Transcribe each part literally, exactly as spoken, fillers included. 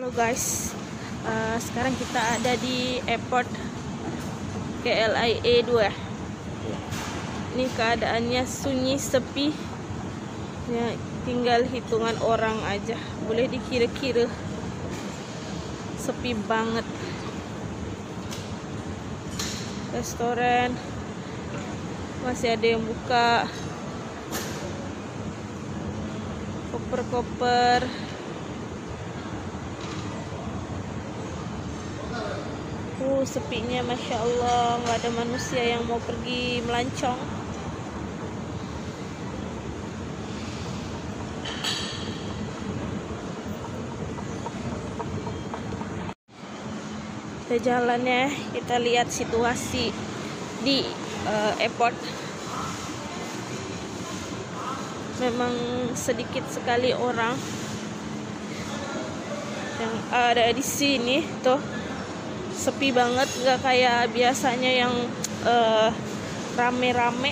Halo guys, uh, sekarang kita ada di airport K L I A dua. Ini keadaannya sunyi, sepi ya, tinggal hitungan orang aja. Boleh dikira-kira sepi banget. Restoran masih ada yang buka, koper-koper. Uh, sepinya Masya Allah, nggak ada manusia yang mau pergi melancong. Kita jalan ya, kita lihat situasi di uh, airport. Memang sedikit sekali orang yang ada di sini tuh. Sepi banget, gak kayak biasanya yang uh, rame-rame.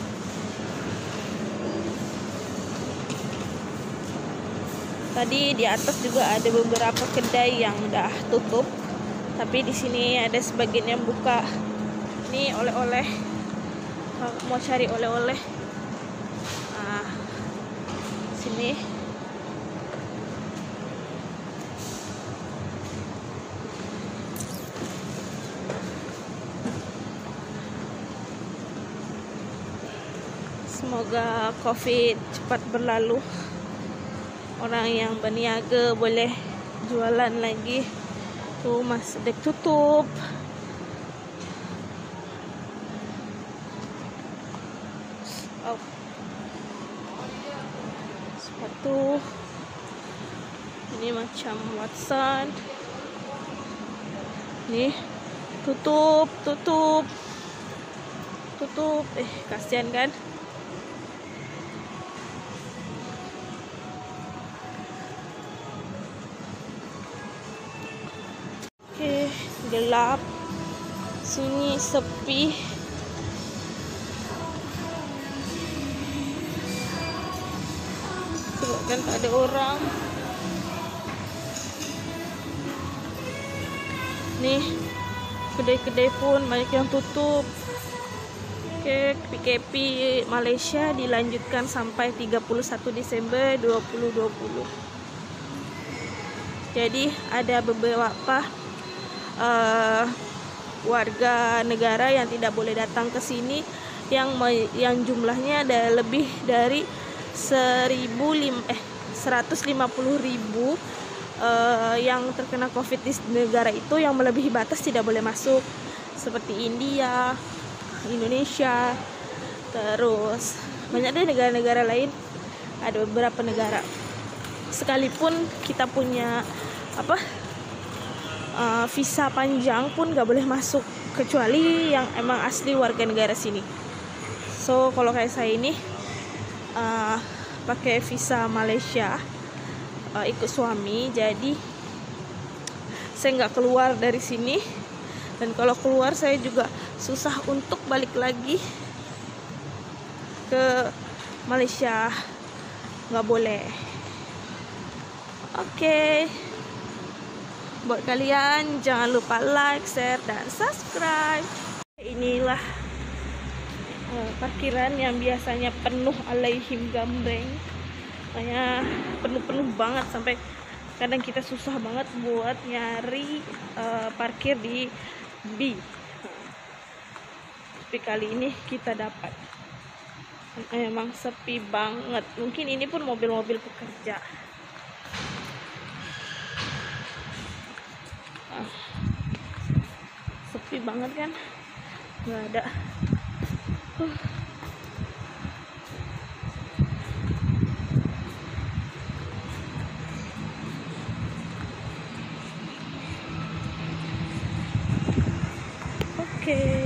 Tadi di atas juga ada beberapa kedai yang udah tutup, tapi di sini ada sebagian yang buka. Ini oleh-oleh, mau cari oleh-oleh. Nah, sini. Semoga COVID cepat berlalu. Orang yang berniaga boleh jualan lagi. Tuh masih dek tutup. Oh. Sepatu. Ini macam Watson. Nih tutup, tutup, tutup. Eh kasihan kan? Gelap, sunyi, sepi. Coba kan tak ada orang. Nih, kedai-kedai pun banyak yang tutup. Oke, P K P Malaysia dilanjutkan sampai tiga puluh satu Desember dua ribu dua puluh. Jadi ada beberapa Uh, warga negara yang tidak boleh datang ke sini, yang yang jumlahnya ada lebih dari seribu lim eh seratus lima puluh ribu uh, yang terkena COVID di negara itu, yang melebihi batas tidak boleh masuk, seperti India, Indonesia, terus banyak deh negara-negara lain. Ada beberapa negara, sekalipun kita punya apa Uh, visa panjang pun gak boleh masuk, kecuali yang emang asli warga negara sini. So kalau kayak saya ini uh, pakai visa Malaysia, uh, ikut suami, jadi saya nggak keluar dari sini. Dan kalau keluar saya juga susah untuk balik lagi ke Malaysia, nggak boleh. Oke, okay. Buat kalian jangan lupa like, share, dan subscribe. Inilah uh, parkiran yang biasanya penuh alaihim gambreng. Makanya penuh-penuh banget, sampai kadang kita susah banget buat nyari uh, parkir di B. Tapi kali ini kita dapat. Emang sepi banget. Mungkin ini pun mobil-mobil pekerja. Sepi banget kan, nggak ada. uh. Oke okay.